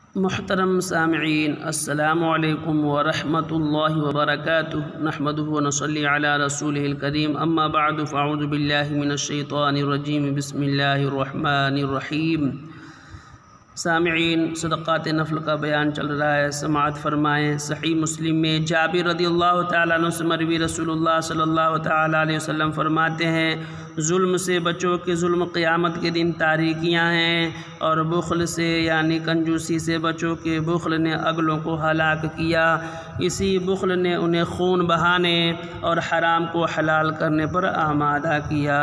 محترم سامعین، السلام علیکم ورحمۃ اللہ وبرکاتہ۔ نحمدہ ونصلی علی رسولہ الکریم، اما بعد فاعوذ باللہ من الشیطان الرجیم، بسم اللہ الرحمن الرحیم۔ سامعین، صدقات نفل کا بیان چل رہا ہے، سماعت فرمائیں۔ صحیح مسلم میں جابر رضی اللہ تعالیٰ عنہ سے مروی رسول اللہ صلی اللہ تعالیٰ علیہ وسلم فرماتے ہیں، ظلم سے بچو کہ ظلم قیامت کے دن تاریکیاں ہیں، اور بخل سے یعنی کنجوسی سے بچو کہ بخل نے اگلوں کو ہلاک کیا، اسی بخل نے انہیں خون بہانے اور حرام کو حلال کرنے پر آمادہ کیا۔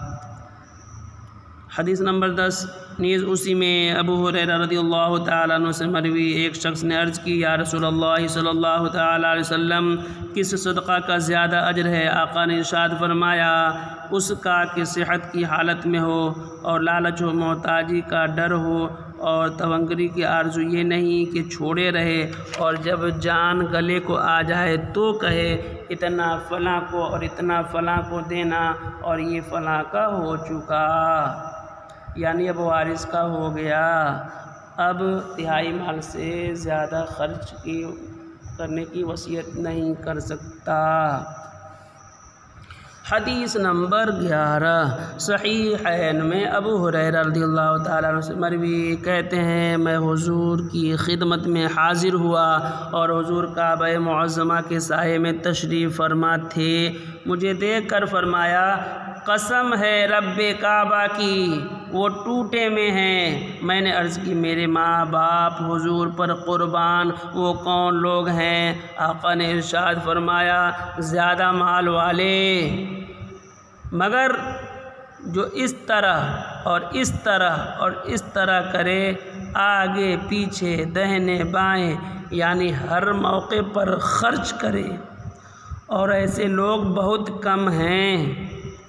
حدیث نمبر 10 نیز اسی میں ابو ہریرہ رضی اللہ تعالیٰ عنہ سے مروی، ایک شخص نے عرض کی، یا رسول اللہ صلی اللہ تعالیٰ علیہ وسلم، کس صدقہ کا زیادہ اجر ہے؟ آقا نے ارشاد فرمایا، اس کا کہ صحت کی حالت میں ہو اور لالچ و محتاجی کا ڈر ہو اور تونگری کی آرزو یہ نہیں کہ چھوڑے رہے، اور جب جان گلے کو آ جائے تو کہے اتنا فلاں کو اور اتنا فلاں کو دینا، اور یہ فلاں کا ہو چکا، یعنی اب وارث کا ہو گیا، اب تہائی مال سے زیادہ خرچ کرنے کی وصیت نہیں کر سکتا۔ حدیث نمبر 11 صحیحین میں ابو ہریرہ رضی اللہ تعالیٰ عنہ سے مروی کہتے ہیں، میں حضور کی خدمت میں حاضر ہوا اور حضور کعبہ معظمہ کے سائے میں تشریف فرما تھے۔ مجھے دیکھ کر فرمایا، قسم ہے رب کعبہ کی، وہ ٹوٹے میں ہیں۔ میں نے عرض کی، میرے ماں باپ حضور پر قربان، وہ کون لوگ ہیں؟ آقا نے ارشاد فرمایا، زیادہ مال والے، مگر جو اس طرح اور اس طرح اور اس طرح کرے، آگے پیچھے دہنے بائیں، یعنی ہر موقع پر خرچ کرے، اور ایسے لوگ بہت کم ہیں۔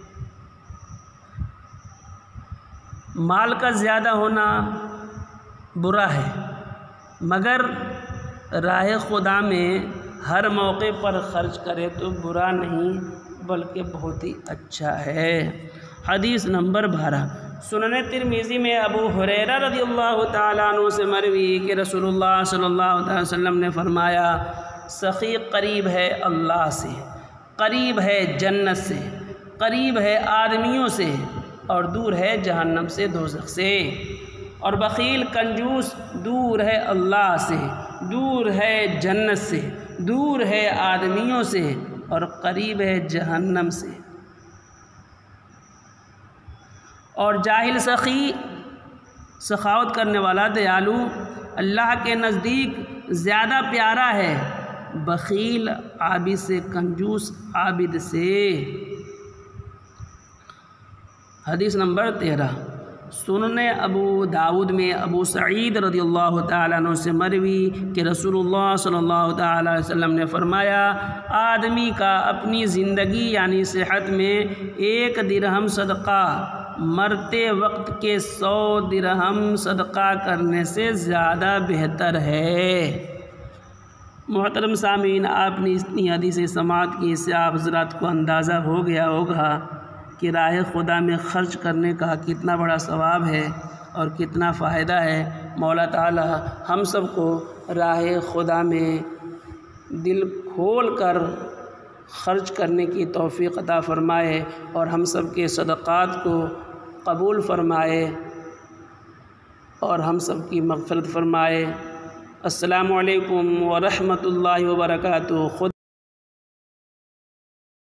مال کا زیادہ ہونا برا ہے، مگر راہ خدا میں ہر موقع پر خرچ کرے تو برا نہیں بلکہ بہت ہی اچھا ہے۔ حدیث نمبر 12 سنن ترمذی میں ابو ہریرہ رضی اللہ تعالیٰ عنہ سے مروی کہ رسول اللہ صلی اللہ علیہ وسلم نے فرمایا، سخی قریب ہے اللہ سے، قریب ہے جنت سے، قریب ہے آدمیوں سے، اور دور ہے جہنم سے، دوزخ سے۔ اور بخیل کنجوس دور ہے اللہ سے، دور ہے جنت سے، دور ہے آدمیوں سے، اور قریب ہے جہنم سے۔ اور جاہل سخی، سخاوت کرنے والا دیالو، اللہ کے نزدیک زیادہ پیارا ہے بخیل عابد سے، کنجوس عابد سے۔ حدیث نمبر 13 سنن ابو داود میں ابو سعید رضی اللہ تعالیٰ عنہ سے مروی کہ رسول اللہ صلی اللہ تعالیٰ علیہ وسلم نے فرمایا، آدمی کا اپنی زندگی یعنی صحت میں 1 درہم صدقہ مرتے وقت کے 100 درہم صدقہ کرنے سے زیادہ بہتر ہے۔ محترم سامعین، آپ نے اتنی حدیثیں سماعت کی، اس سے آپ حضرات کو اندازہ ہو گیا ہوگا کہ راہ خدا میں خرچ کرنے کا کتنا بڑا ثواب ہے اور کتنا فائدہ ہے۔ مولا تعالی ہم سب کو راہ خدا میں دل کھول کر خرچ کرنے کی توفیق عطا فرمائے، اور ہم سب کے صدقات کو قبول فرمائے، اور ہم سب کی مغفرت فرمائے۔ السلام علیکم ورحمۃ اللہ وبرکاتہ۔